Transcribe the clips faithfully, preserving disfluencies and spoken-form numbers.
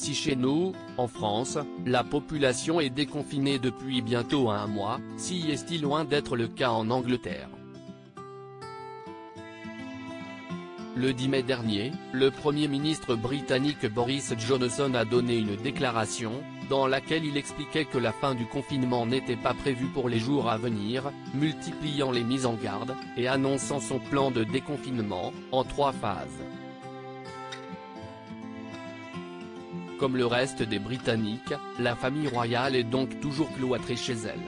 Si chez nous, en France, la population est déconfinée depuis bientôt un mois, si est-il loin d'être le cas en Angleterre. Le dix mai dernier, le Premier ministre britannique Boris Johnson a donné une déclaration, dans laquelle il expliquait que la fin du confinement n'était pas prévue pour les jours à venir, multipliant les mises en garde, et annonçant son plan de déconfinement, en trois phases. Comme le reste des Britanniques, la famille royale est donc toujours cloîtrée chez elle.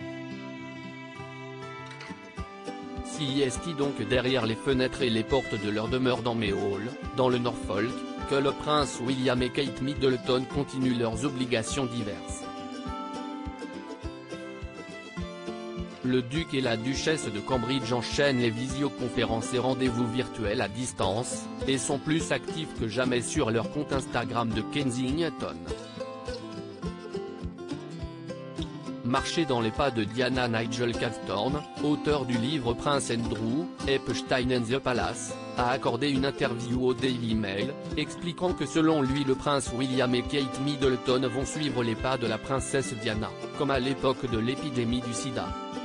Si est donc derrière les fenêtres et les portes de leur demeure dans Mayhall, dans le Norfolk, que le prince William et Kate Middleton continuent leurs obligations diverses. Le duc et la duchesse de Cambridge enchaînent les visioconférences et rendez-vous virtuels à distance, et sont plus actifs que jamais sur leur compte Instagram de Kensington. Marcher dans les pas de Diana. Nigel Cawthorne, auteur du livre Prince Andrew, Epstein and the Palace, a accordé une interview au Daily Mail, expliquant que selon lui le prince William et Kate Middleton vont suivre les pas de la princesse Diana, comme à l'époque de l'épidémie du sida.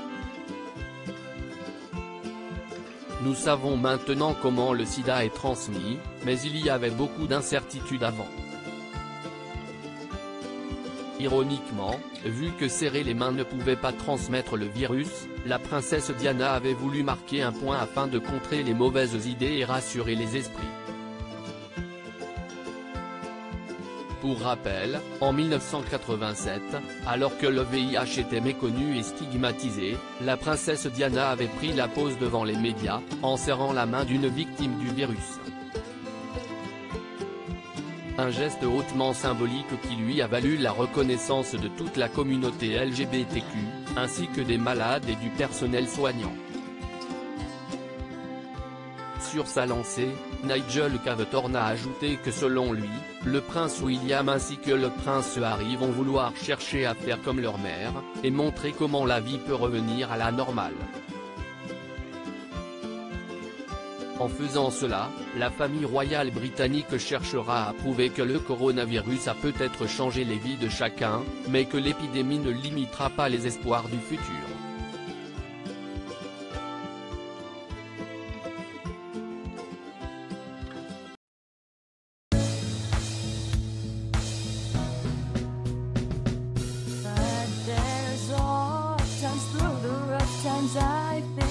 Nous savons maintenant comment le sida est transmis, mais il y avait beaucoup d'incertitudes avant. Ironiquement, vu que serrer les mains ne pouvait pas transmettre le virus, la princesse Diana avait voulu marquer un point afin de contrer les mauvaises idées et rassurer les esprits. Pour rappel, en mille neuf cent quatre-vingt-sept, alors que le V I H était méconnu et stigmatisé, la princesse Diana avait pris la pose devant les médias, en serrant la main d'une victime du virus. Un geste hautement symbolique qui lui a valu la reconnaissance de toute la communauté L G B T Q, ainsi que des malades et du personnel soignant. Sur sa lancée, Nigel Cawthorne a ajouté que selon lui, le prince William ainsi que le prince Harry vont vouloir chercher à faire comme leur mère, et montrer comment la vie peut revenir à la normale. En faisant cela, la famille royale britannique cherchera à prouver que le coronavirus a peut-être changé les vies de chacun, mais que l'épidémie ne limitera pas les espoirs du futur. But there's all times through the rough times I